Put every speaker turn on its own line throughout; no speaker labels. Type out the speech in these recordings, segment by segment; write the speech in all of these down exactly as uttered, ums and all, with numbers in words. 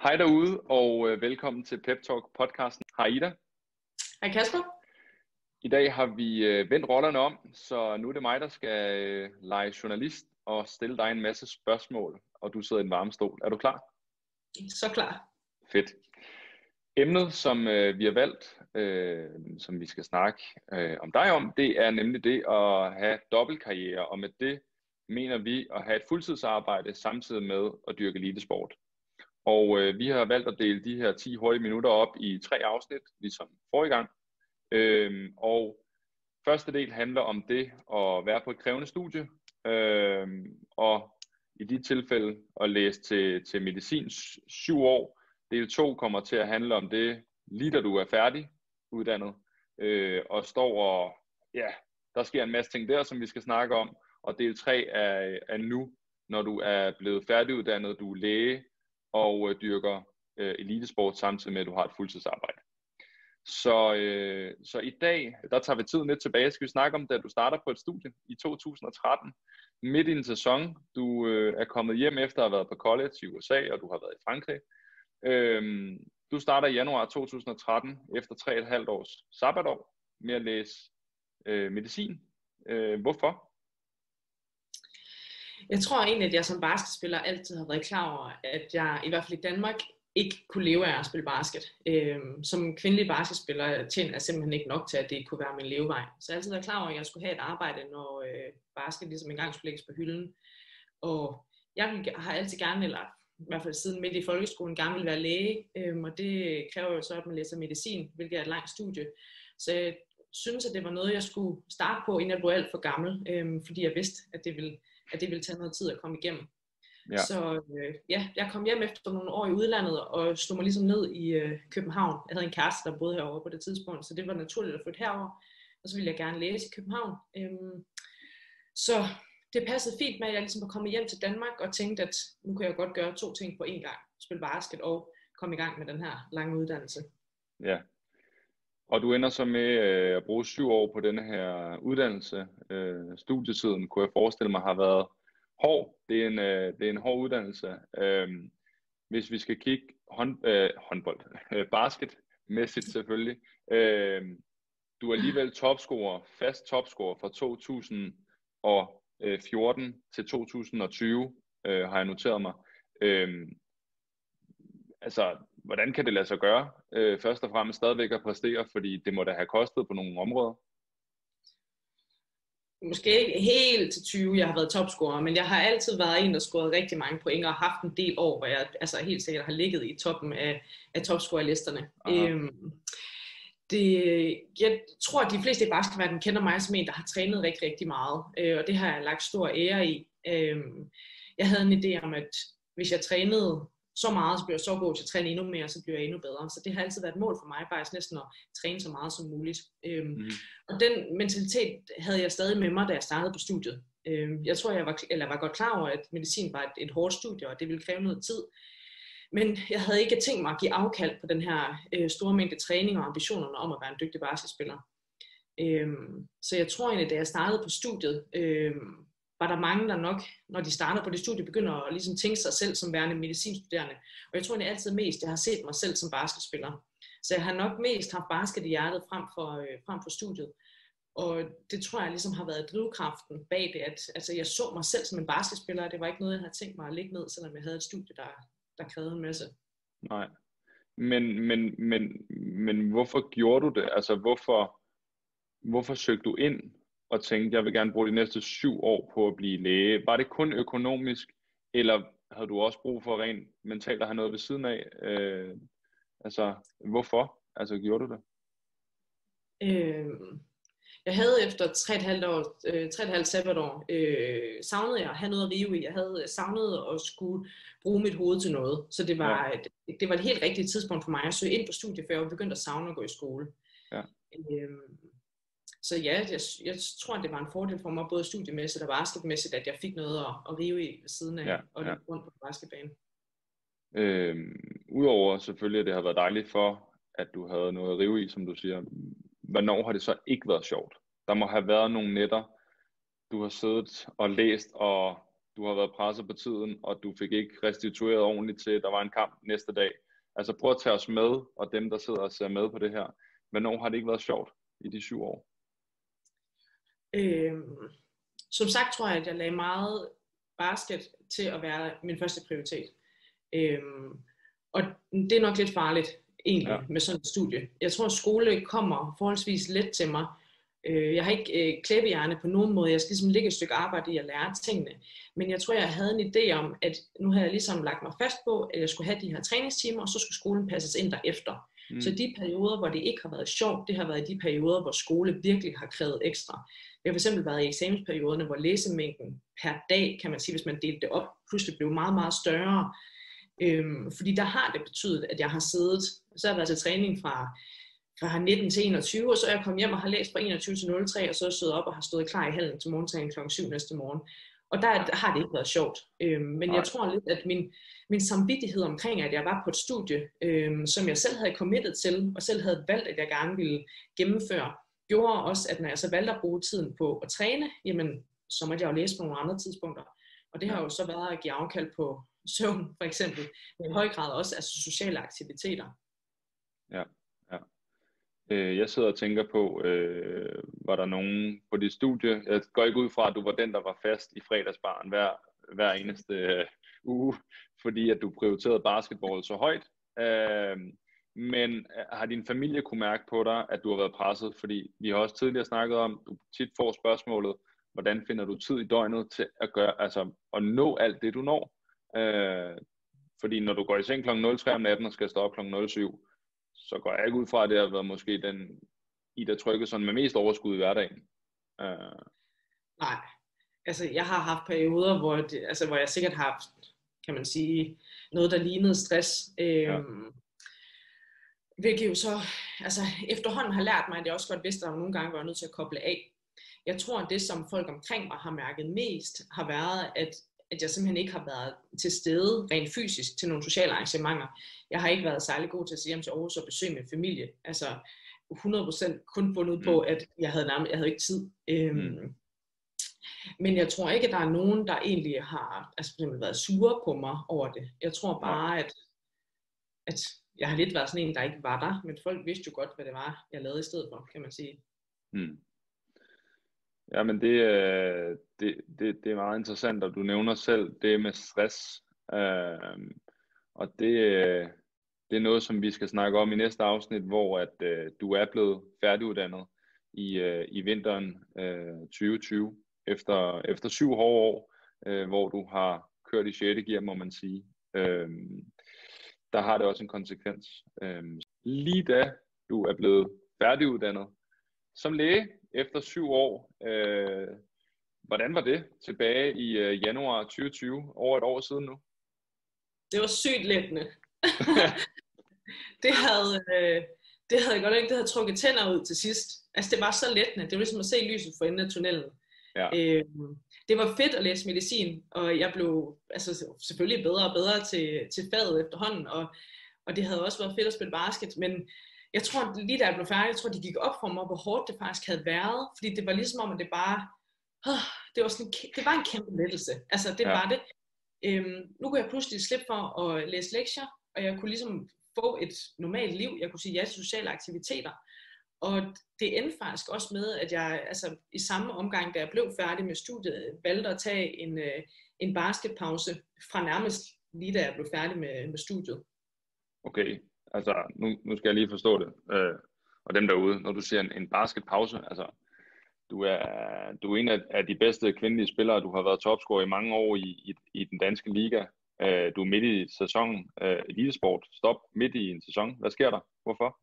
Hej derude, og øh, velkommen til Pep Talk podcasten. Hej Ida.
Hej Kasper.
I dag har vi øh, vendt rollerne om, så nu er det mig, der skal øh, lege journalist og stille dig en masse spørgsmål, og du sidder i en varm stol. Er du klar?
Så klar.
Fedt. Emnet, som øh, vi har valgt, øh, som vi skal snakke øh, om dig om, det er nemlig det at have dobbeltkarriere, og med det mener vi at have et fuldtidsarbejde samtidig med at dyrke elitesport. Og øh, vi har valgt at dele de her ti hurtige minutter op i tre afsnit, ligesom forrige gang. Øhm, og første del handler om det at være på et krævende studie, øhm, og i de tilfælde at læse til, til medicin syv år. Del to kommer til at handle om det, lige da du er færdig uddannet, øh, og står og, ja, der sker en masse ting der, som vi skal snakke om. Og del tre er, er nu, når du er blevet færdiguddannet, du er læge, og øh, dyrker øh, elitesport samtidig med, at du har et fuldtidsarbejde. Så, øh, så i dag, der tager vi tiden lidt tilbage. Skal vi snakke om, da du starter på et studie i to tusind og tretten, midt i en sæson. Du øh, er kommet hjem efter at have været på college i U S A, og du har været i Frankrig. Øh, du starter i januar to tusind og tretten, efter tre og et halvt års sabbatår, med at læse øh, medicin. Øh, hvorfor?
Jeg tror egentlig, at jeg som basketspiller altid har været klar over, at jeg i hvert fald i Danmark ikke kunne leve af at spille basket. Øhm, som kvindelig basketspiller tjener jeg simpelthen ikke nok til, at det kunne være min levevej. Så jeg har altid været klar over, at jeg skulle have et arbejde, når øh, basket ligesom engang skulle lægges på hylden. Og jeg har altid gerne, eller i hvert fald siden midt i folkeskolen, gerne vil være læge. Øhm, og det kræver jo så, at man læser medicin, hvilket er et langt studie. Så jeg synes, at det var noget, jeg skulle starte på, inden jeg blev alt for gammel. Øhm, fordi jeg vidste, at det ville at det ville tage noget tid at komme igennem. Ja. Så øh, ja, jeg kom hjem efter nogle år i udlandet og slog mig ligesom ned i øh, København. Jeg havde en kæreste, der boede herovre på det tidspunkt, så det var naturligt at flytte herover. Og så ville jeg gerne læse i København. Øhm, så det passede fint med, at jeg ligesom var kommet hjem til Danmark og tænkte, at nu kan jeg godt gøre to ting på én gang. Spille basket og komme i gang med den her lange uddannelse.
Ja. Og du ender så med øh, at bruge syv år på denne her uddannelse. Øh, studietiden, kunne jeg forestille mig, har været hård. Det er en, øh, det er en hård uddannelse. Øh, hvis vi skal kigge hånd, øh, håndbold, øh, basketmæssigt selvfølgelig. Øh, du er alligevel topscorer, fast topscorer fra to tusind og fjorten til to tusind og tyve, øh, har jeg noteret mig. Øh, altså, hvordan kan det lade sig gøre? Øh, først og fremmest stadigvæk at præstere, fordi det må da have kostet på nogle områder.
Måske ikke helt til tyve, jeg har været topscorer, men jeg har altid været en, der scoret rigtig mange point og haft en del år, hvor jeg altså helt sikkert har ligget i toppen af, af topscorerlisterne. Øhm, det, jeg tror, at de fleste i basketballverdenen kender mig som en, der har trænet rigtig, rigtig meget, øh, og det har jeg lagt stor ære i. Øhm, jeg havde en idé om, at hvis jeg trænede så meget, så bliver jeg så god til at træne endnu mere, så bliver jeg endnu bedre. Så det har altid været et mål for mig, faktisk næsten at træne så meget som muligt. Øhm, mm. Og den mentalitet havde jeg stadig med mig, da jeg startede på studiet. Øhm, jeg tror, jeg var, eller var godt klar over, at medicin var et, et hårdt studie, og det ville kræve noget tid. Men jeg havde ikke tænkt mig at give afkald på den her øh, store mængde træning og ambitionerne om at være en dygtig basketspiller. Øhm, så jeg tror egentlig, da jeg startede på studiet, øh, var der mange, der nok, når de starter på det studie, begynder at ligesom tænke sig selv som værende medicinstuderende. Og jeg tror egentlig altid mest, jeg har set mig selv som basketspiller. Så jeg har nok mest haft basket i hjertet frem for, øh, frem for studiet. Og det tror jeg ligesom har været drivkraften bag det, at altså, jeg så mig selv som en basketspiller, og det var ikke noget, jeg havde tænkt mig at ligge ned, selvom jeg havde et studie, der, der krævede en masse.
Nej, men, men, men, men hvorfor gjorde du det? Altså, hvorfor, hvorfor søgte du ind og tænkte, jeg vil gerne bruge de næste syv år på at blive læge? Var det kun økonomisk, eller havde du også brug for rent mentalt at have noget ved siden af? Øh, altså, hvorfor? Altså, gjorde du det?
Øh, jeg havde efter tre og et halvt år, øh, tre og et halvt sabbatår, øh, savnede jeg at have noget at rive i. Jeg havde savnet at skulle bruge mit hoved til noget. Så det var, ja. det, det var et helt rigtigt tidspunkt for mig at søge ind på studiet, for jeg var begyndt at savne at gå i skole. Ja. Øh, Så ja, jeg, jeg tror, det var en fordel for mig, både studiemæssigt og basketmæssigt, at jeg fik noget at, at rive i ved siden af, ja, og løbe ja. rundt på basketbanen.
Øhm, Udover selvfølgelig, at det har været dejligt for, at du havde noget at rive i, som du siger, hvornår har det så ikke været sjovt? Der må have været nogle nætter, du har siddet og læst og du har været presset på tiden, og du fik ikke restitueret ordentligt til, at der var en kamp næste dag. Altså prøv at tage os med, og dem, der sidder og ser med på det her. Hvornår har det ikke været sjovt i de syv år?
Øhm, som sagt tror jeg, at jeg lagde meget basket til at være min første prioritet. Øhm, og det er nok lidt farligt, egentlig, ja. Med sådan et studie. Jeg tror, at skole kommer forholdsvis let til mig. Jeg har ikke øh, klæbehjerne på nogen måde. Jeg skal ligesom lægge et stykke arbejde i at lære tingene. Men jeg tror, jeg havde en idé om, at nu havde jeg ligesom lagt mig fast på, at jeg skulle have de her træningstimer, og så skulle skolen passes ind derefter. Mm. Så de perioder, hvor det ikke har været sjovt, det har været de perioder, hvor skole virkelig har krævet ekstra. Det har for eksempel været i eksamensperioderne, hvor læsemængden per dag, kan man sige, hvis man delte det op, pludselig blev meget, meget større. Øhm, fordi der har det betydet, at jeg har siddet, så har jeg været til træning fra fra nitten til enogtyve, og så er jeg kommet hjem og har læst fra enogtyve til nul tre, og så er jeg stået op og har stået klar i hallen til morgentræning klokken syv næste morgen. Og der har det ikke været sjovt. Øhm, men jeg tror lidt, at min, min samvittighed omkring, at jeg var på et studie, øhm, som jeg selv havde committed til, og selv havde valgt, at jeg gerne ville gennemføre, gjorde også, at når jeg så valgte at bruge tiden på at træne, jamen, så måtte jeg jo læse på nogle andre tidspunkter. Og det har jo så været at give afkald på søvn, for eksempel, men i høj grad også altså sociale aktiviteter.
Ja. Jeg sidder og tænker på, øh, var der nogen på dit studie, jeg går ikke ud fra, at du var den, der var fast i fredagsbaren hver, hver eneste øh, uge, fordi at du prioriterede basketball så højt, øh, men har din familie kunne mærke på dig, at du har været presset, fordi vi har også tidligere snakket om, du tit får spørgsmålet, hvordan finder du tid i døgnet til at gøre, altså at nå alt det, du når, øh, fordi når du går i seng klokken nul tre om natten og skal stå op klokken nul syv, så går jeg ikke ud fra, at det har været måske den Ida Tryggvason med mest overskud i hverdagen. Uh...
Nej, altså jeg har haft perioder, hvor, det, altså, hvor jeg sikkert har haft, kan man sige, noget, der lignede stress. Øhm, ja. Hvilket jo så, altså efterhånden har lært mig, at jeg også godt vidste, at der nogle gange var nødt til at koble af. Jeg tror, at det, som folk omkring mig har mærket mest, har været, at at jeg simpelthen ikke har været til stede rent fysisk til nogle sociale arrangementer. Jeg har ikke været særlig god til at sige hjem til Aarhus og besøge min familie. Altså hundrede procent kun bundet på, at jeg havde nærmest, jeg havde ikke tid. Øhm, mm. Men jeg tror ikke, at der er nogen, der egentlig har altså, for eksempel været sure på mig over det. Jeg tror bare, at, at jeg har lidt været sådan en, der ikke var der, men folk vidste jo godt, hvad det var, jeg lavede i stedet for, kan man sige.
Mm. Ja, men det, det, det, det er meget interessant, og du nævner selv det med stress, øh, og det, det er noget, som vi skal snakke om i næste afsnit, hvor at, øh, du er blevet færdiguddannet i, øh, i vinteren øh, tyve tyve, efter, efter syv hårde år, øh, hvor du har kørt i sjette gear, må man sige. Øh, der har det også en konsekvens. Øh, lige da du er blevet færdiguddannet som læge, efter syv år, øh, hvordan var det tilbage i øh, januar tyve tyve, over et år siden nu?
Det var sygt lettende. det, havde, øh, det havde godt ikke, det havde trukket tænder ud til sidst. Altså det var så lettende, det var ligesom at se lyset for enden af tunnelen. Ja. Øh, det var fedt at læse medicin, og jeg blev altså, selvfølgelig bedre og bedre til, til faget efterhånden, og, og det havde også været fedt at spille basket, men jeg tror, lige da jeg blev færdig, jeg tror, det gik op for mig, hvor hårdt det faktisk havde været. Fordi det var ligesom om, at det bare, øh, det var sådan, det var en kæmpe lettelse. Altså, det ja. var det. Øhm, nu kunne jeg pludselig slippe for at læse lektier, og jeg kunne ligesom få et normalt liv. Jeg kunne sige ja til sociale aktiviteter. Og det endte faktisk også med, at jeg altså, i samme omgang, da jeg blev færdig med studiet, valgte at tage en, øh, en basketpause fra nærmest lige da jeg blev færdig med, med studiet.
Okay. Altså, nu, nu skal jeg lige forstå det, øh, og dem derude, når du siger en, en basketpause, altså, du er, du er en af, af de bedste kvindelige spillere, du har været topscorer i mange år i, i, i den danske liga, øh, du er midt i sæsonen, øh, elitesport, stop midt i en sæson, hvad sker der? Hvorfor?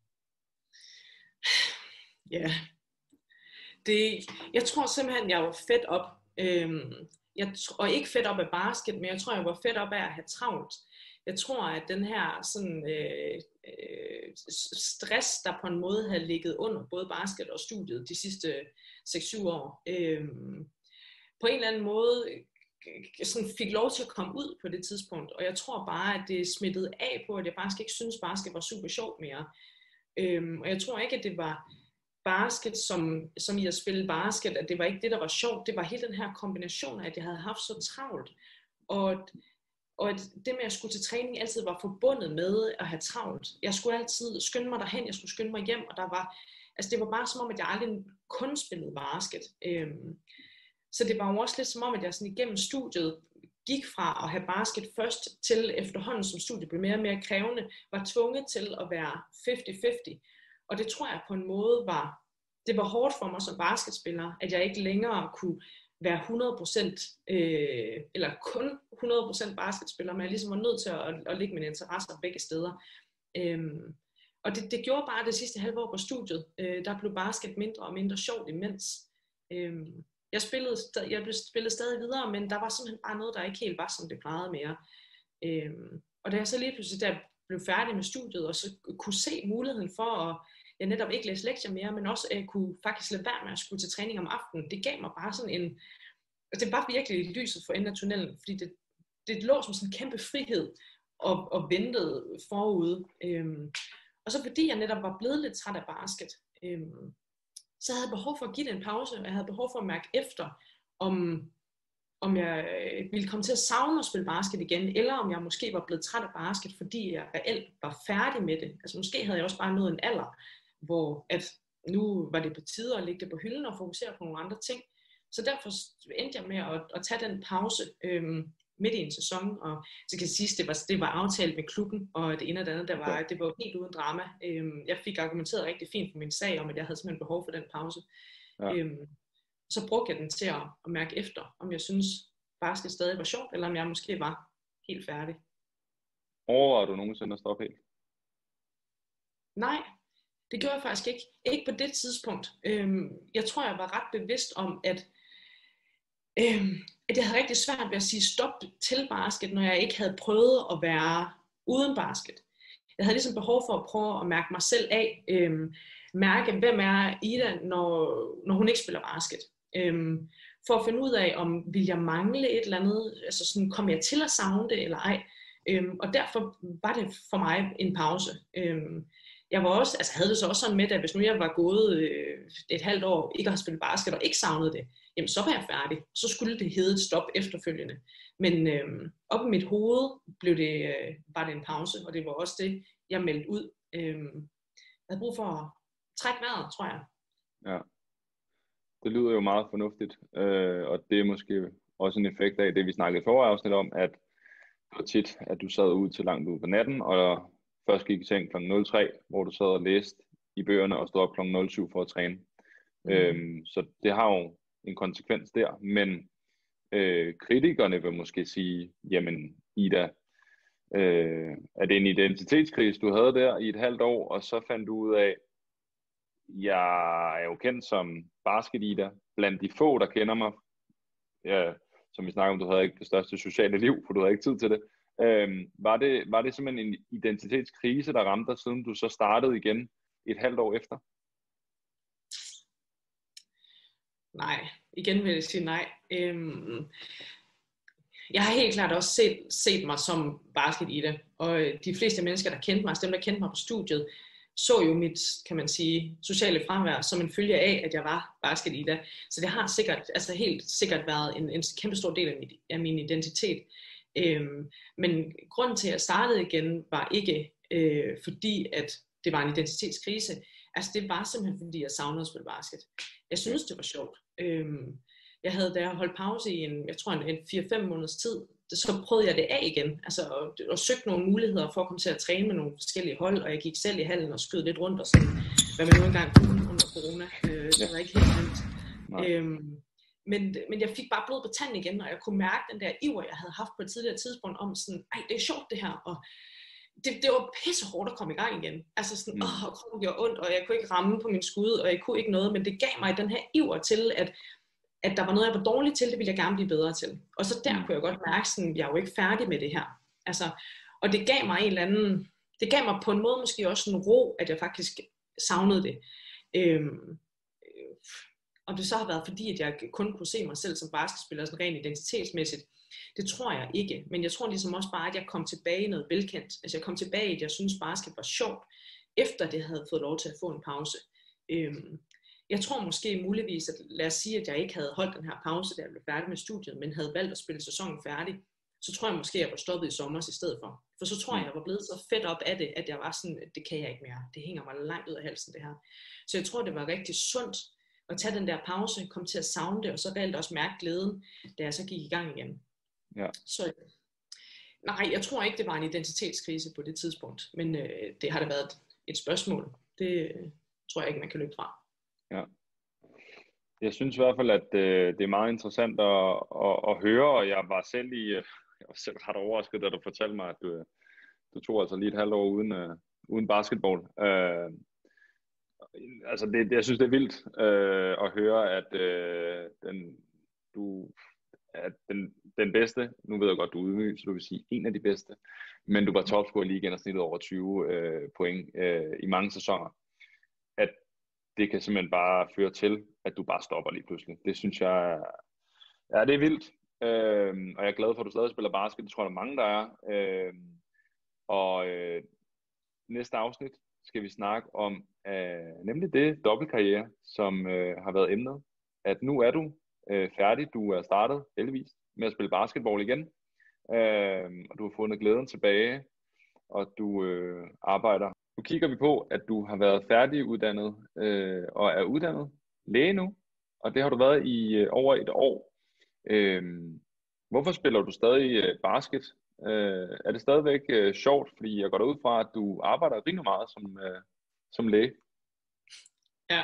Ja, det, jeg tror simpelthen, jeg var fedt op, øhm, jeg, og ikke fedt op af basket, men jeg tror, jeg var fedt op af at have travlt. Jeg tror, at den her sådan, øh, øh, stress, der på en måde havde ligget under både basket og studiet de sidste seks syv år, øh, på en eller anden måde sådan fik lov til at komme ud på det tidspunkt. Og jeg tror bare, at det smittede af på, at jeg faktisk ikke synes, basket var super sjovt mere. Øh, og jeg tror ikke, at det var basket, som, som i at spille basket, at det var ikke det, der var sjovt. Det var hele den her kombination af, at jeg havde haft så travlt. Og, og at det med at skulle til træning altid var forbundet med at have travlt. Jeg skulle altid skynde mig derhen, jeg skulle skynde mig hjem, og der var, altså det var bare som om, at jeg aldrig kun spillede basket. Øhm, så det var jo også lidt som om, at jeg sådan igennem studiet gik fra at have basket først til efterhånden, som studiet blev mere og mere krævende, var tvunget til at være halvtreds halvtreds. Og det tror jeg på en måde var, det var hårdt for mig som basketspiller, at jeg ikke længere kunne være hundrede procent, øh, eller kun hundrede procent basketspiller, men jeg ligesom var nødt til at, at, at lægge mine interesser begge steder. Øhm, og det, det gjorde bare det sidste halve år på studiet. Øh, der blev basket mindre og mindre sjovt imens. Øhm, jeg, spillede, jeg blev spillet stadig videre, men der var simpelthen bare noget, der ikke helt var, som det plejede mere. Øhm, og da jeg så lige pludselig der blev færdig med studiet, og så kunne se muligheden for at jeg netop ikke læse lektier mere, men også at jeg kunne faktisk lade være med at skulle til træning om aftenen. Det gav mig bare sådan en, altså det var virkelig lyset for enden af tunnelen, fordi det, det lå som sådan en kæmpe frihed og, og ventede forude. Øhm, og så fordi jeg netop var blevet lidt træt af basket, øhm, så havde jeg behov for at give det en pause, og jeg havde behov for at mærke efter, om, om jeg ville komme til at savne at spille basket igen, eller om jeg måske var blevet træt af basket, fordi jeg reelt var færdig med det. Altså måske havde jeg også bare nået en alder, hvor at nu var det på tide at lægge det på hylden og fokusere på nogle andre ting. Så derfor endte jeg med at, at tage den pause øhm, midt i en sæson, og så kan jeg sige, at det var, det var aftalt med klubben, og det ene og det andet, der var, det var helt uden drama. Øhm, jeg fik argumenteret rigtig fint for min sag om, at jeg havde simpelthen behov for den pause. Ja. Øhm, så brugte jeg den til at, at mærke efter, om jeg synes basket stadig var sjovt, eller om jeg måske var helt færdig.
Overvejede du nogensinde at stoppe helt?
Nej, det gjorde jeg faktisk ikke. Ikke på det tidspunkt. Øhm, jeg tror, jeg var ret bevidst om, at, øhm, at jeg havde rigtig svært ved at sige stop til basket, når jeg ikke havde prøvet at være uden basket. Jeg havde ligesom behov for at prøve at mærke mig selv af. Øhm, mærke, hvem er Ida, når, når hun ikke spiller basket. Øhm, for at finde ud af, om vil jeg mangle et eller andet, altså sådan, kom jeg til at savne det eller ej. Øhm, og derfor var det for mig en pause. Øhm, jeg var også, altså havde det så også sådan med, at hvis nu jeg var gået øh, et halvt år, ikke har spillet basket og ikke savnede det, jamen så var jeg færdig. Så skulle det hedde et stop efterfølgende. Men øhm, op i mit hoved blev det, øh, var det en pause, og det var også det, jeg meldte ud. Øhm, jeg havde brug for at trække vejret, tror jeg.
Ja. Det lyder jo meget fornuftigt, øh, og det er måske også en effekt af det, vi snakkede i forrige afsnit om, at det var tit, at du sad ud til langt ud på natten, og først gik i seng klokken nul tre, hvor du sad og læste i bøgerne og stod op klokken nul syv for at træne. Mm. Øhm, så det har jo en konsekvens der, men øh, kritikerne vil måske sige, jamen Ida, øh, er det en identitetskrise, du havde der i et halvt år, og så fandt du ud af, jeg er jo kendt som basket-Ida, blandt de få, der kender mig. Ja, som vi snakker om, du havde ikke det største sociale liv, for du havde ikke tid til det. Øhm, var det. Var det simpelthen en identitetskrise, der ramte dig, siden du så startede igen et halvt år efter?
Nej, igen vil jeg sige nej. Øhm, jeg har helt klart også set, set mig som basket-Ida, og de fleste mennesker, der kendte mig, altså dem, der kendte mig på studiet, så jo mit, kan man sige, sociale fremvær som en følge af, at jeg var basket-Ida. Så det har sikkert, altså helt sikkert været en, en kæmpe stor del af, mit, af min identitet. Øhm, men grunden til, at jeg startede igen, var ikke øh, fordi, at det var en identitetskrise. Altså det var simpelthen fordi, jeg savnede at spille basket. Jeg synes det var sjovt. Øhm, jeg havde, da jeg holdt pause i en, jeg tror en, en fire fem måneders tid, så prøvede jeg det af igen, altså og, og søgte nogle muligheder for at komme til at træne med nogle forskellige hold, og jeg gik selv i hallen og skød lidt rundt og sådan, hvad man nu engang kunne under corona. Øh, det var ikke helt nemt. Øhm, men, men jeg fik bare blod på tanden igen, og jeg kunne mærke den der iver, jeg havde haft på et tidligere tidspunkt om sådan, ej, det er sjovt det her, og det, det var pisse hårdt at komme i gang igen. Altså sådan, åh, mm. kroppen gjorde ondt, og jeg kunne ikke ramme på min skud, og jeg kunne ikke noget, men det gav mig den her iver til, at at der var noget, jeg var dårlig til, det ville jeg gerne blive bedre til. Og så der kunne jeg godt mærke, sådan, jeg er jo ikke færdig med det her. Altså, og det gav mig en eller anden, det gav mig på en måde måske også en ro, at jeg faktisk savnede det. Øhm, og det så har været fordi, at jeg kun kunne se mig selv som basketspiller, sådan rent identitetsmæssigt. Det tror jeg ikke, men jeg tror ligesom også bare, at jeg kom tilbage i noget velkendt. Altså jeg kom tilbage i, at jeg synes basket var sjovt, efter det havde fået lov til at få en pause. Øhm, jeg tror måske muligvis, at lad os sige, at jeg ikke havde holdt den her pause, da jeg blev færdig med studiet, men havde valgt at spille sæsonen færdig, så tror jeg måske, at jeg var stoppet i sommer i stedet for. For så tror jeg, jeg var blevet så fedt op af det, at jeg var sådan, at det kan jeg ikke mere. Det hænger mig langt ud af halsen, det her. Så jeg tror, det var rigtig sundt at tage den der pause, komme til at savne det, og så reelt også mærke glæden, da jeg så gik i gang igen.
Ja.
Så nej, jeg tror ikke, det var en identitetskrise på det tidspunkt, men øh, det har da været et spørgsmål. Det øh, tror jeg ikke, man kan løbe fra.
Ja. Jeg synes i hvert fald, at øh, det er meget interessant at, at, at høre, og jeg var selv i, øh, jeg var selv ret overrasket, da du fortalte mig, at du, du tog altså lige et halvt år uden, øh, uden basketball. Øh, altså, det, det, jeg synes, det er vildt øh, at høre, at øh, den, du, at den, den bedste, nu ved jeg godt, du er ydmyg, så du vil sige en af de bedste, men du var topscorer lige gennemsnittet over tyve øh, point øh, i mange sæsoner. At det kan simpelthen bare føre til, at du bare stopper lige pludselig. Det synes jeg, ja, det er vildt. Øhm, og jeg er glad for, at du stadig spiller basket. Det tror jeg, der er mange, der er. Øhm, og øh, næste afsnit skal vi snakke om øh, nemlig det dobbeltkarriere, som øh, har været emnet. At nu er du øh, færdig. Du er startet, heldigvis, med at spille basketball igen. Øhm, og du har fundet glæden tilbage, og du øh, arbejder. Nu kigger vi på, at du har været færdiguddannet øh, og er uddannet læge nu, og det har du været i øh, over et år. Øh, hvorfor spiller du stadig øh, basket? Øh, er det stadigvæk øh, sjovt, fordi jeg går derud fra, at du arbejder rimelig meget som, øh, som læge?
Ja,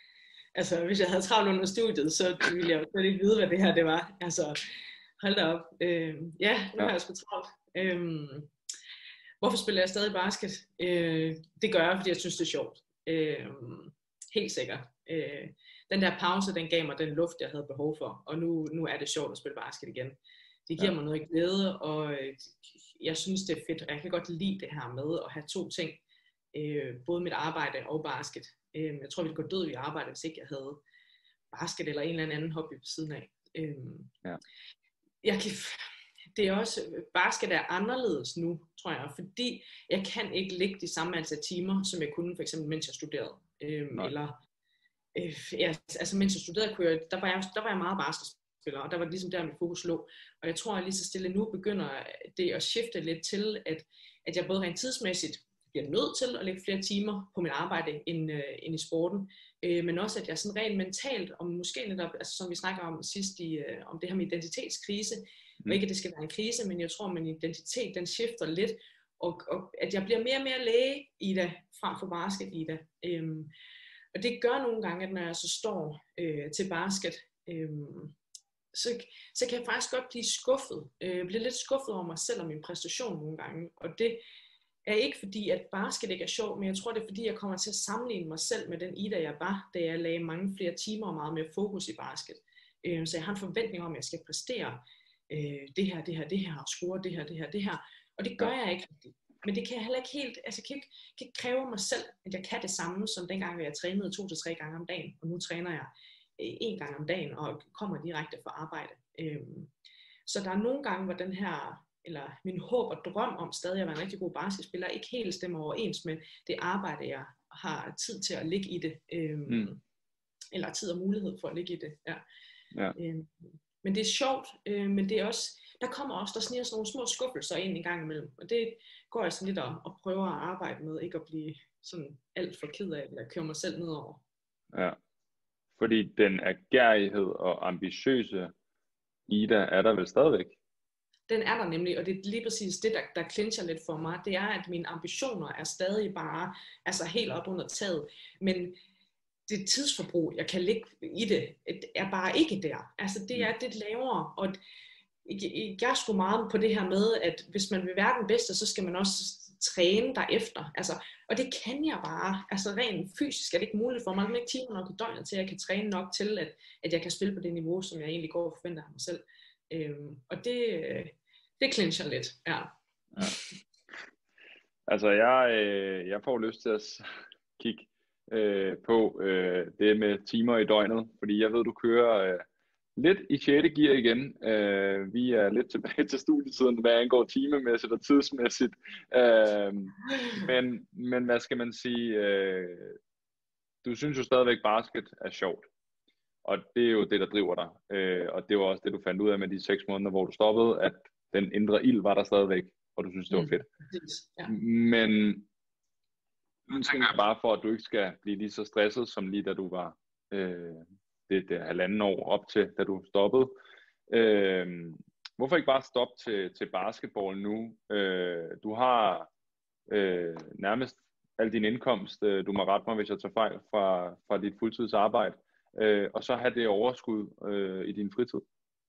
altså hvis jeg havde travlt under studiet, så ville jeg jo slet ikke vide, hvad det her det var. Altså, hold da op. Øh, ja, nu ja. har jeg sgu travlt. Øh, Hvorfor spiller jeg stadig basket? Øh, det gør jeg, fordi jeg synes, det er sjovt. Øh, helt sikkert. Øh, den der pause, den gav mig den luft, jeg havde behov for. Og nu, nu er det sjovt at spille basket igen. Det giver ja. mig noget glæde, og jeg synes, det er fedt. Jeg kan godt lide det her med at have to ting. Øh, både mit arbejde og basket. Øh, jeg tror, vi ville gå død i arbejde, hvis ikke jeg havde basket eller en eller anden hobby på siden af. Øh, ja. Jeg kan... Det er også, basket er anderledes nu, tror jeg, fordi jeg kan ikke lægge de samme antal timer, som jeg kunne for eksempel, mens jeg studerede. Øhm, eller, øh, ja, altså mens jeg studerede, kunne jeg, der, var jeg, der var jeg meget basketspiller, og der var det ligesom der, mit fokus lå. Og jeg tror, at lige så stille nu begynder det at skifte lidt til, at, at jeg både rent tidsmæssigt bliver nødt til at lægge flere timer på mit arbejde end, øh, end i sporten, øh, men også at jeg sådan rent mentalt, og måske netop, altså som vi snakker om sidst, i, øh, om det her med identitetskrise, Mm. Og ikke, at det skal være en krise, men jeg tror, at min identitet, den skifter lidt, og, og at jeg bliver mere og mere læge i det, frem for basket i det. Øhm, og det gør nogle gange, at når jeg så står øh, til basket, øhm, så, så kan jeg faktisk godt blive skuffet. Øh, blive lidt skuffet over mig selv og min præstation nogle gange. Og det er ikke fordi, at basket ikke er sjovt, men jeg tror, det er fordi, jeg kommer til at sammenligne mig selv med den Ida, jeg var, da jeg lagde mange flere timer og meget mere fokus i basket. Øh, så jeg har en forventning om, at jeg skal præstere Øh, det her, det her, det her, og score det her, det her, det her. Og det gør jeg ikke rigtigt. Men det kan jeg heller ikke helt, altså jeg kan ikke, kan ikke kræve mig selv, at jeg kan det samme, som dengang, jeg trænede to til tre gange om dagen. Og nu træner jeg øh, en gang om dagen, og kommer direkte fra arbejde. Øhm, så der er nogle gange, hvor den her, eller min håb og drøm om stadig at være en rigtig god basketspiller, ikke helt stemmer overens med det arbejde, jeg har tid til at ligge i det. Øhm, mm. Eller tid og mulighed for at ligge i det, ja. ja. Øhm, Men det er sjovt, øh, men det er også, der kommer også, der sniger sådan nogle små skuffelser ind en gang imellem. Og det går jeg sådan lidt at, at prøve at arbejde med, ikke at blive sådan alt for ked af, eller køre mig selv nedover.
Ja, fordi den agerighed og ambitiøse Ida er der vel stadigvæk?
Den er der nemlig, og det er lige præcis det, der, der clincher lidt for mig. Det er, at mine ambitioner er stadig bare, altså helt op under taget. Men det tidsforbrug, jeg kan lægge i det, er bare ikke der. Altså det er lidt lavere, og jeg er sgu meget på det her med, at hvis man vil være den bedste, så skal man også træne derefter. Altså, og det kan jeg bare. Altså rent fysisk er det ikke muligt for mig. Jeg har ikke timer nok i døgnet til, at jeg kan træne nok til, at, at jeg kan spille på det niveau, som jeg egentlig går og forventer af mig selv. Øhm, og det, det clincher lidt, ja.
ja. Altså jeg, øh, jeg får lyst til at kigge Øh, på øh, det med timer i døgnet, fordi jeg ved, du kører øh, lidt i sjette gear igen. Øh, vi er lidt tilbage til studietiden, hvad angår timemæssigt og tidsmæssigt. Øh, men, men hvad skal man sige? Øh, du synes jo stadigvæk, basket er sjovt. Og det er jo det, der driver dig. Øh, og det var også det, du fandt ud af med de seks måneder, hvor du stoppede, at den indre ild var der stadigvæk, og du synes, det var fedt.
Mm, ja.
Men nu tænker jeg bare for, at du ikke skal blive lige så stresset, som lige da du var øh, det, det halvanden år op til, da du stoppede. Øh, hvorfor ikke bare stoppe til, til basketball nu? Øh, du har øh, nærmest al din indkomst, øh, du må rette mig, hvis jeg tager fejl, fra, fra dit fuldtidsarbejde, øh, og så have det overskud øh, i din fritid.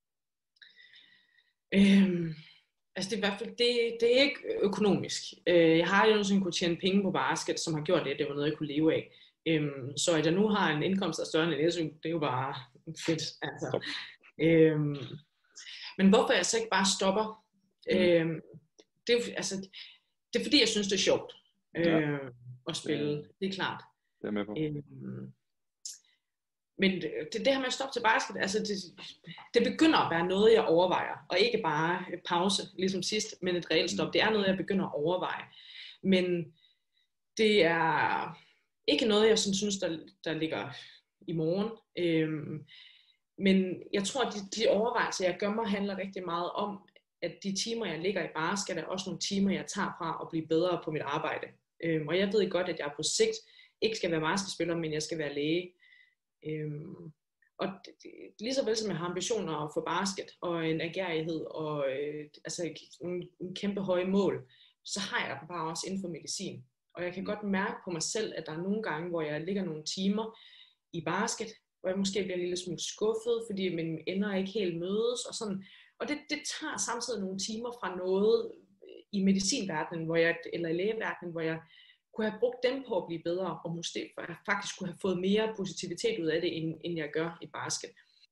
Øhm, altså det er i hvert fald, det, det er ikke økonomisk. Øh, jeg har aldrig nogensinde kunne tjene penge på basket, som har gjort det, at det var noget, jeg kunne leve af. Øhm, så at jeg nu har en indkomst, der er større end en S U, det er jo bare fedt. Altså. Øhm, men hvorfor jeg så ikke bare stopper? Mm. Øhm, det, er, altså, det er fordi, jeg synes, det er sjovt øh, ja. at spille. Ja. Det er klart.
Det er med på.
Øhm, men det, det her med at stoppe til basket, altså det, det begynder at være noget, jeg overvejer. Og ikke bare pause, ligesom sidst, men et reelt stop. Det er noget, jeg begynder at overveje. Men det er ikke noget, jeg sådan synes, der, der ligger i morgen. Øhm, men jeg tror, at de, de overvejelser, jeg gør mig, handler rigtig meget om, at de timer, jeg ligger i basket, er også nogle timer, jeg tager fra at blive bedre på mit arbejde. Øhm, og jeg ved godt, at jeg på sigt ikke skal være basketspiller, men jeg skal være læge. Øhm, og det, det, lige så vel som jeg har ambitioner for basket og en agerighed og øh, altså en, en kæmpe høje mål, så har jeg bare også inden for medicin. Og jeg kan godt mærke på mig selv, at der er nogle gange, hvor jeg ligger nogle timer i basket, hvor jeg måske bliver en lille smule skuffet, fordi mine ender ikke helt mødes og sådan. Og det, det tager samtidig nogle timer fra noget i medicinverdenen, hvor jeg, eller i lægeverdenen, hvor jeg kunne have brugt dem på at blive bedre, og måske faktisk kunne have fået mere positivitet ud af det, end, end jeg gør i basket.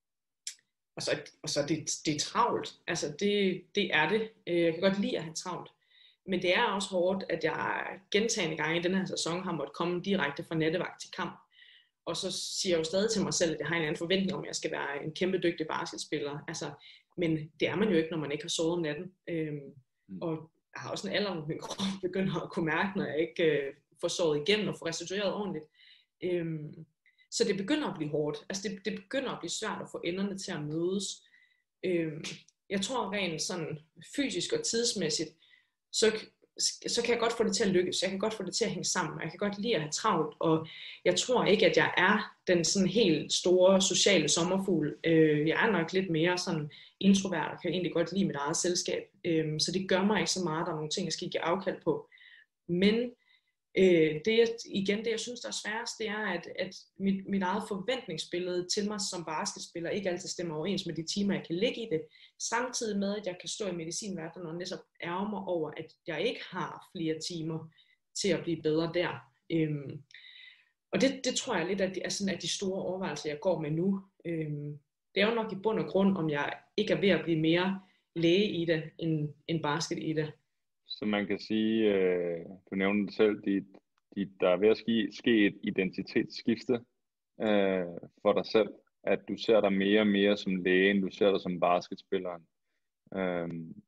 Og så, og så det, det er travlt. Altså det, det er det. Jeg kan godt lide at have travlt. Men det er også hårdt, at jeg gentagne gange i den her sæson har måttet komme direkte fra nattevagt til kamp. Og så siger jeg jo stadig til mig selv, at jeg har en anden forventning om, at jeg skal være en kæmpe dygtig basketspiller. Altså, men det er man jo ikke, når man ikke har sovet om natten. Øhm, mm. Og jeg har også en alder, hvor min krop begynder at kunne mærke, når jeg ikke øh, får sovet igennem og får restitueret ordentligt. Øhm, så det begynder at blive hårdt. Altså det, det begynder at blive svært at få enderne til at mødes. Øhm, jeg tror rent sådan fysisk og tidsmæssigt, så, så kan jeg godt få det til at lykkes. Jeg kan godt få det til at hænge sammen. Jeg kan godt lide at have travlt, og jeg tror ikke, at jeg er den sådan helt store sociale sommerfugl. Øh, jeg er nok lidt mere sådan introvert og kan egentlig godt lide mit eget selskab. Øh, så det gør mig ikke så meget, der er nogle ting, jeg skal give afkald på. Men øh, det, igen, det jeg synes, der er sværest, det er, at, at mit, mit eget forventningsbillede til mig som basketspiller ikke altid stemmer overens med de timer, jeg kan ligge i det. Samtidig med, at jeg kan stå i medicinverdenen og næsten ærge mig over, at jeg ikke har flere timer til at blive bedre der. Øhm, og det, det tror jeg lidt, at det er sådan, at de store overvejelser, jeg går med nu, øhm, det er jo nok i bund og grund, om jeg ikke er ved at blive mere læge i det, end, end basket i det.
Så man kan sige, øh, du nævnte det selv, dit, dit, der er ved at ske, ske et identitetsskifte øh, for dig selv, at du ser dig mere og mere som læge, end du ser dig som basketspilleren. Øh,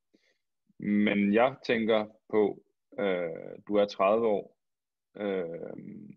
men jeg tænker på, øh, du er tredive år, øh,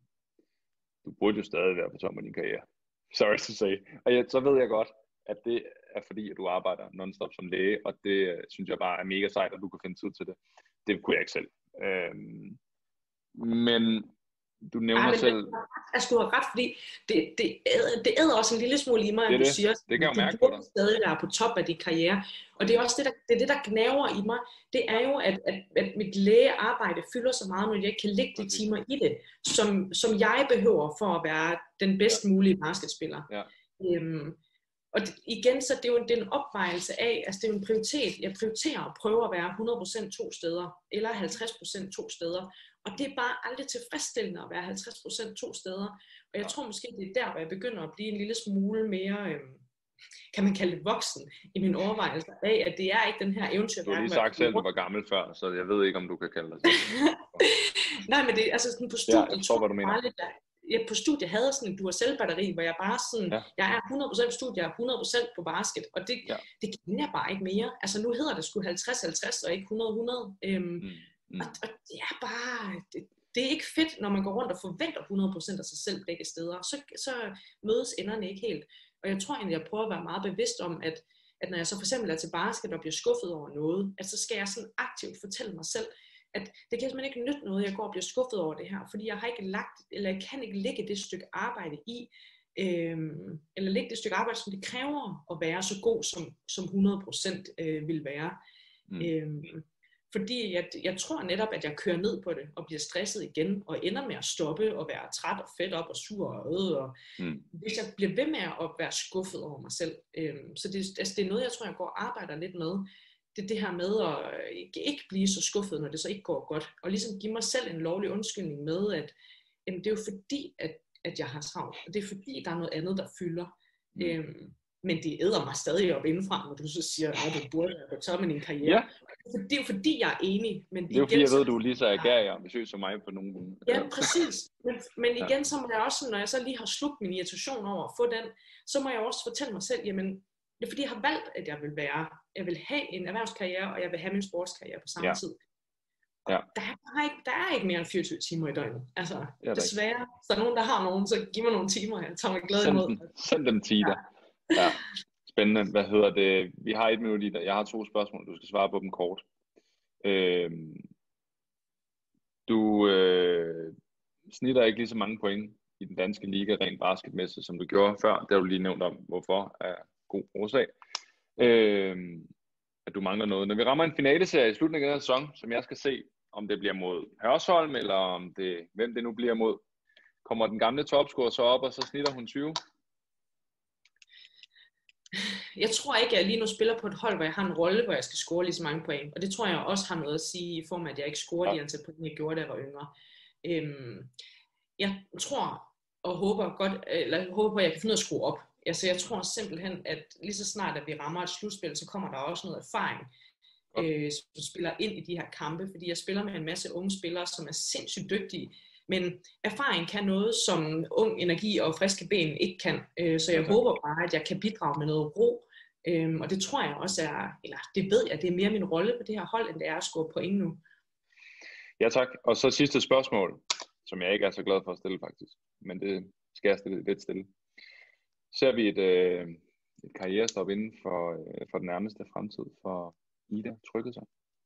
du burde jo stadig være på toppen af din karriere. Sorry to say. Og jeg, så ved jeg godt, at det er fordi, at du arbejder non-stop som læge, og det synes jeg bare er mega sejt, at du kan finde tid til det. Det kunne jeg ikke selv. Øhm, men du nævner ja, selv...
Jeg skulle have ret, fordi det, det, æder, det æder også en lille smule i mig, at du siger,
det kan jeg mærke
på
dig.
Stadig der er på top af din karriere. Og det er også det, der, det, er det, der gnaver i mig. Det er jo, at, at, at mit lægearbejde fylder så meget, når jeg ikke kan lægge de timer i det, som, som jeg behøver for at være den bedst mulige basketspiller. Ja. Øhm, Og det, igen, så det er jo en, det er en opvejelse af, altså det er jo en prioritet. Jeg prioriterer at prøve at være hundrede procent to steder, eller halvtreds procent to steder. Og det er bare aldrig tilfredsstillende at være halvtreds procent to steder. Og jeg tror måske, det er der, hvor jeg begynder at blive en lille smule mere, øhm, kan man kalde det voksen, i min overvejelse af, at det er ikke den her eventyrverden.
Du har lige sagt selv, at du var gammel før, så jeg ved ikke, om du kan kalde det sådan.
Nej, men det er altså sådan på studiet.
Ja, jeg tror, hvad du mener.
Jeg på studiet havde sådan en Duracell-batteri, hvor jeg bare sådan, ja. jeg er hundrede procent på studiet, jeg er hundrede procent på basket, og det, ja. det kan jeg bare ikke mere. Altså nu hedder det sgu halvtreds halvtreds og ikke hundrede hundrede. Øhm, mm. Mm. Og, og det er bare, det, det er ikke fedt, når man går rundt og forventer hundrede procent af sig selv begge steder. Så, så mødes enderne ikke helt. Og jeg tror egentlig, jeg prøver at være meget bevidst om, at, at når jeg så for eksempel er til basket og bliver skuffet over noget, at så skal jeg sådan aktivt fortælle mig selv, at det kan simpelthen ikke nytte noget, jeg går og bliver skuffet over det her, fordi jeg har ikke lagt, eller jeg kan ikke lægge det stykke arbejde i, øhm, eller lægge det stykke arbejde, som det kræver at være så god, som, som hundrede procent øh, vil være. Mm. Øhm, fordi jeg, jeg tror netop, at jeg kører ned på det, og bliver stresset igen, og ender med at stoppe, og være træt og fedt op, og sur og øde, og mm. hvis jeg bliver ved med at være skuffet over mig selv. Øhm, så det, altså, det er noget, jeg tror, jeg går og arbejder lidt med. Det er det her med at ikke blive så skuffet, når det så ikke går godt. Og ligesom give mig selv en lovlig undskyldning med, at jamen, det er jo fordi, at, at jeg har travlt. Og det er fordi, der er noget andet, der fylder. Mm. Øhm, men det æder mig stadig op indenfra, når du så siger, at du burde være på toppen af din karriere. Ja. Det er jo fordi, jeg er enig. Men
det er jo fordi, jeg ved, at du er lige så agerig og ambitiøs som mig på nogle gange.
Ja, præcis. Men, men igen, så må jeg også, når jeg så lige har slugt min irritation over at få den, så må jeg også fortælle mig selv, jamen, det er fordi, jeg har valgt, at jeg vil være, jeg vil have en erhvervskarriere, og jeg vil have min sportskarriere på samme ja. tid. Ja. Der, er ikke, der er ikke mere end fireogtyve timer i døgnet. Altså, ja, desværre. Hvis der er nogen, der har nogen, så giv mig nogle timer. Jeg tager mig glæde imod.
Send dem tider. Ja. Ja. Spændende. Hvad hedder det? Vi har et minut i dig. Jeg har to spørgsmål. Du skal svare på dem kort. Øh, du øh, snitter ikke lige så mange point i den danske liga rent basketmæssigt, som du gjorde før. Det har du lige nævnt om, hvorfor er god årsag. Øh, at du mangler noget. Når vi rammer en finaleserie i slutningen af den sæson, som jeg skal se, om det bliver mod Hørsholm, eller om det, hvem det nu bliver mod, kommer den gamle topscorer så op, og så snitter hun tyve?
Jeg tror ikke, at jeg lige nu spiller på et hold, hvor jeg har en rolle, hvor jeg skal score lige så mange point. Og det tror jeg også har noget at sige, i form af, at jeg ikke scorer de antal point, jeg gjorde, da jeg var yngre. Øhm, jeg tror og håber godt, eller håber, at jeg kan finde ud af at skrue op. Altså, jeg tror simpelthen, at lige så snart, at vi rammer et slutspil, så kommer der også noget erfaring, øh, som spiller ind i de her kampe. Fordi jeg spiller med en masse unge spillere, som er sindssygt dygtige. Men erfaring kan noget, som ung energi og friske ben ikke kan. Så jeg okay. håber bare, at jeg kan bidrage med noget ro. Og det tror jeg også er, eller det ved jeg, det er mere min rolle på det her hold, end det er at score point nu.
Ja tak. Og så sidste spørgsmål, som jeg ikke er så glad for at stille faktisk. Men det skal jeg stille lidt stille. Ser vi et, øh, et karrierestop inden for, øh, for den nærmeste fremtid for Ida Tryggedsen?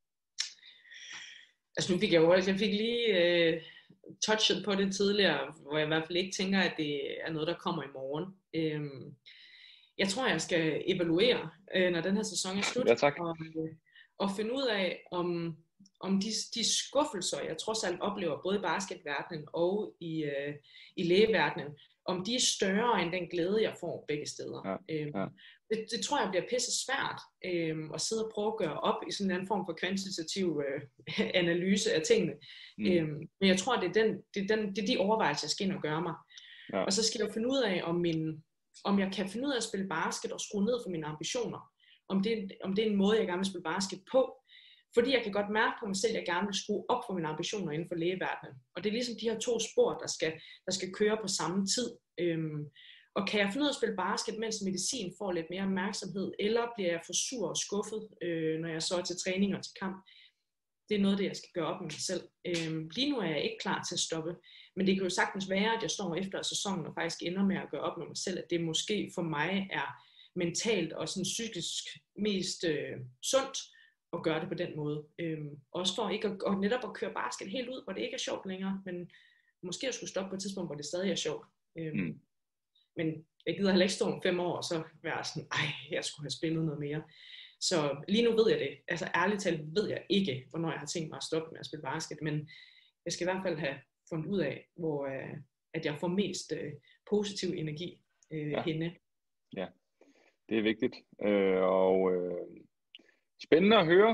Altså nu fik jeg jo, jeg fik lige øh, touchet på det tidligere, hvor jeg i hvert fald ikke tænker, at det er noget, der kommer i morgen. Øhm, jeg tror, jeg skal evaluere, øh, når den her sæson er slut,
ja, tak.
og, øh, og finde ud af, om, om de, de skuffelser, jeg trods alt oplever, både i basketverdenen og i, øh, i lægeverdenen, om de er større end den glæde, jeg får begge steder. Ja, øhm, ja. Det, det tror jeg bliver pisse svært øhm, at sidde og prøve at gøre op i sådan en anden form for kvantitativ øh, analyse af tingene. Mm. Øhm, men jeg tror, det er, den, det, er den, det er de overvejelser, jeg skal ind og gøre mig. Ja. Og så skal jeg finde ud af, om, min, om jeg kan finde ud af at spille basket og skrue ned for mine ambitioner. Om det, om det er en måde, jeg gerne vil spille basket på. Fordi jeg kan godt mærke på mig selv, at jeg gerne vil skrue op for mine ambitioner inden for lægeverdenen. Og det er ligesom de her to spor, der skal, der skal køre på samme tid. Øhm, og kan jeg finde ud af at spille basket, mens medicin får lidt mere opmærksomhed, eller bliver jeg for sur og skuffet, øh, når jeg så er til træning og til kamp? Det er noget, det jeg skal gøre op med mig selv. Øhm, lige nu er jeg ikke klar til at stoppe, men det kan jo sagtens være, at jeg står efter sæsonen og faktisk ender med at gøre op med mig selv, at det måske for mig er mentalt og sådan psykisk mest øh, sundt, og gøre det på den måde. Øhm, også for ikke at, og netop at køre basket helt ud, hvor det ikke er sjovt længere, men måske jeg skulle stoppe på et tidspunkt, hvor det stadig er sjovt. Øhm, mm. Men jeg gider heller ikke stå om fem år, og så være sådan, ej, jeg skulle have spillet noget mere. Så lige nu ved jeg det. Altså ærligt talt ved jeg ikke, hvornår jeg har tænkt mig at stoppe med at spille basket, men jeg skal i hvert fald have fundet ud af, hvor øh, at jeg får mest øh, positiv energi øh, ja. henne.
Ja, det er vigtigt. Øh, og øh... spændende at høre,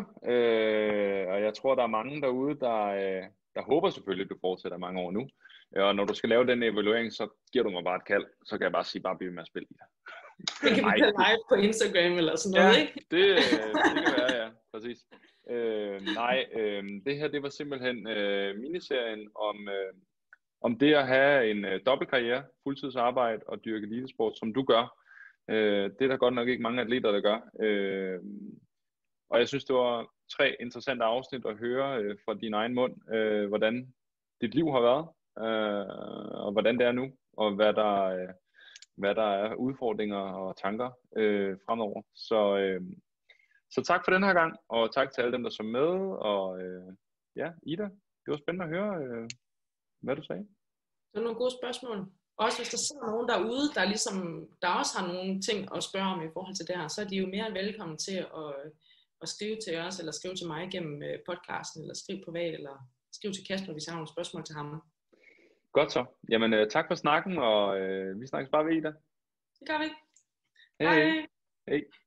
øh, og jeg tror, der er mange derude, der, øh, der håber selvfølgelig, at du fortsætter mange år nu. Og når du skal lave den evaluering, så giver du mig bare et kald, så kan jeg bare sige, bare blive med at spille i det.
Det kan vi live på Instagram eller sådan noget,
ja,
ikke?
det, det kan være, ja, præcis. Øh, nej, øh, det her, det var simpelthen øh, miniserien om, øh, om det at have en øh, dobbeltkarriere, fuldtidsarbejde og dyrke elitesport, som du gør. Øh, det er der godt nok ikke mange atleter, der gør. Øh, Og jeg synes, det var tre interessante afsnit at høre øh, fra din egen mund, øh, hvordan dit liv har været, øh, og hvordan det er nu, og hvad der, øh, hvad der er udfordringer og tanker øh, fremover. Så, øh, så tak for den her gang, og tak til alle dem, der så med. Og øh, ja, Ida, det var spændende at høre, øh, hvad du sagde.
Det er nogle gode spørgsmål. Også hvis der sidder nogen derude, der, ligesom, der også har nogle ting at spørge om i forhold til det her, så er de jo mere end velkommen til at, at skrive til os, eller skrive til mig gennem podcasten, eller skrive privat, eller skrive til Kasper, hvis jeg har nogle spørgsmål til ham.
Godt så. Jamen, øh, tak for snakken, og øh, vi snakkes bare ved, Ida.
Det gør vi.
Hej. Hej. Hej.